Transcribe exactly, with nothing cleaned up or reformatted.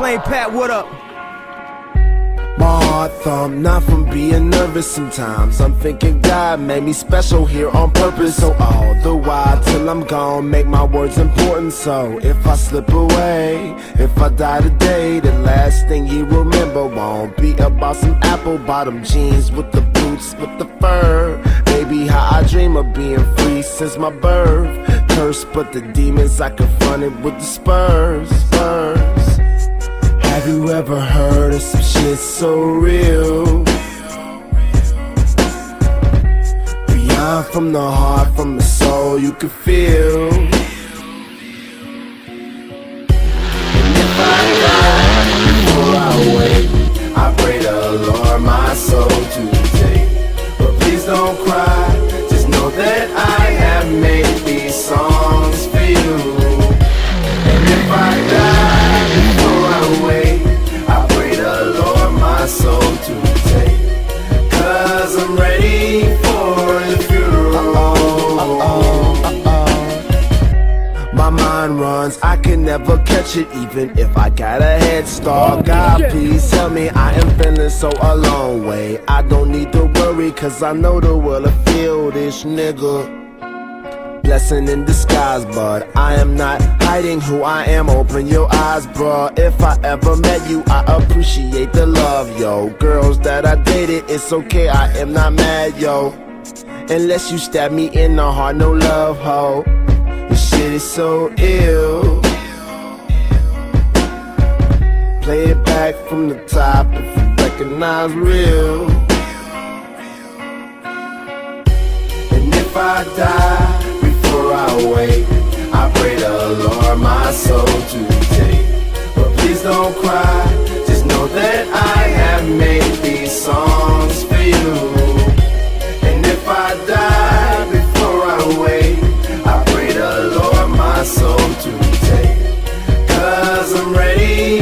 Wayne Pat, what up? My heart thump, not from being nervous sometimes. I'm thinking God made me special here on purpose. So all the while till I'm gone, make my words important. So if I slip away, if I die today, the last thing you remember won't be about some apple bottom jeans with the boots, with the fur. Maybe how I dream of being free since my birth. Cursed but the demons I confronted with the spurs, spurs. Have you ever heard of some shit so real? Beyond from the heart, from the soul you can feel. And if I die before I wake, I pray the Lord my soul to take. But please don't cry, just know that I have made these songs for you. And if I die before I wake, I pray the Lord my soul to take. Cause I'm ready for the funeral. Uh-oh, uh-oh. My mind runs, I can never catch it even if I got a head start. God please tell me I am feeling so a long way. I don't need to worry cause I know the world will feel this nigga. Blessing in disguise, but I am not hiding who I am. Open your eyes, bruh. If I ever met you, I appreciate the love, yo. Girls that I dated, it's okay, I am not mad, yo. Unless you stab me in the heart, no love, ho. This shit is so ill. Play it back from the top if you recognize real. And if I die before I wake, I pray the Lord my soul to take. But please don't cry, just know that I have made these songs for you. And if I die before I wake, I pray the Lord my soul to take. Cause I'm ready